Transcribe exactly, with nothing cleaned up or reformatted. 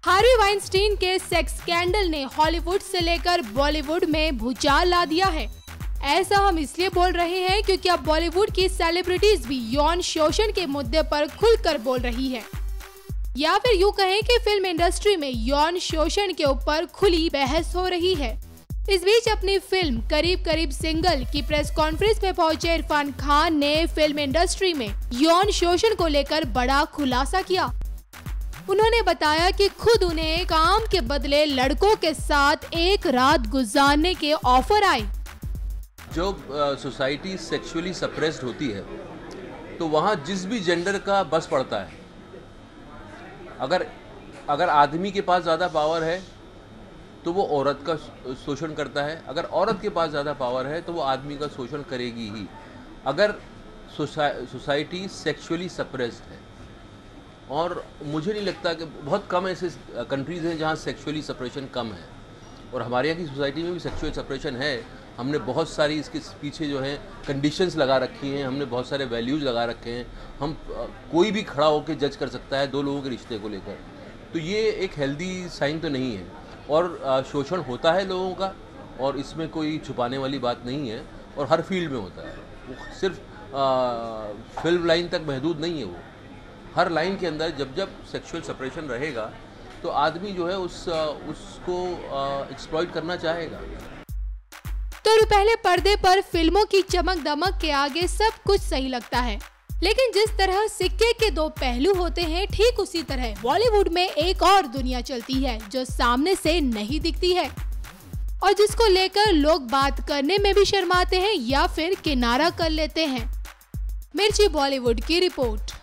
Harvey Weinstein के sex scandal ने Hollywood से लेकर बॉलीवुड में भूचाल ला दिया है। ऐसा हम इसलिए बोल रहे हैं क्योंकि अब बॉलीवुड की सेलिब्रिटीज भी यौन शोषण के मुद्दे पर खुलकर बोल रही है, या फिर यूँ कहें कि फिल्म इंडस्ट्री में यौन शोषण के ऊपर खुली बहस हो रही है। इस बीच अपनी फिल्म करीब करीब सिंगल की प्रेस कॉन्फ्रेंस में पहुंचे इरफान खान ने फिल्म इंडस्ट्री में यौन शोषण को लेकर बड़ा खुलासा किया। उन्होंने बताया कि खुद उन्हें काम के बदले लड़कों के साथ एक रात गुजारने के ऑफर आए। जब सोसाइटी सेक्सुअली सप्रेस्ड होती है तो वहाँ जिस भी जेंडर का बस पड़ता है, अगर अगर आदमी के पास ज़्यादा पावर है तो वो औरत का शोषण करता है, अगर औरत के पास ज़्यादा पावर है तो वो आदमी का शोषण करेगी ही। अगर सोसाइटी सेक्सुअली सप्रेस्ड है, और मुझे नहीं लगता कि बहुत कम ऐसे कंट्रीज़ हैं जहाँ सेक्सुअली सप्रेशन कम है, और हमारे यहाँ की सोसाइटी में भी सेक्सुअल सप्रेशन है। हमने बहुत सारी इसके पीछे जो है कंडीशंस लगा रखी हैं, हमने बहुत सारे वैल्यूज़ लगा रखे हैं। हम कोई भी खड़ा होकर जज कर सकता है दो लोगों के रिश्ते को लेकर, तो ये एक हेल्दी साइन तो नहीं है। और शोषण होता है लोगों का, और इसमें कोई छुपाने वाली बात नहीं है, और हर फील्ड में होता है। वो सिर्फ फिल्म लाइन तक महदूद नहीं है, वो हर लाइन के अंदर जब जब सेक्सुअल सेपरेशन रहेगा तो आदमी जो है उस उसको एक्सप्लॉइट करना चाहेगा। तो पहले पर्दे पर फिल्मों की चमक दमक के आगे सब कुछ सही लगता है, लेकिन जिस तरह सिक्के के दो पहलू होते हैं, ठीक उसी तरह बॉलीवुड में एक और दुनिया चलती है जो सामने से नहीं दिखती है, और जिसको लेकर लोग बात करने में भी शर्माते हैं या फिर किनारा कर लेते हैं। मिर्ची बॉलीवुड की रिपोर्ट।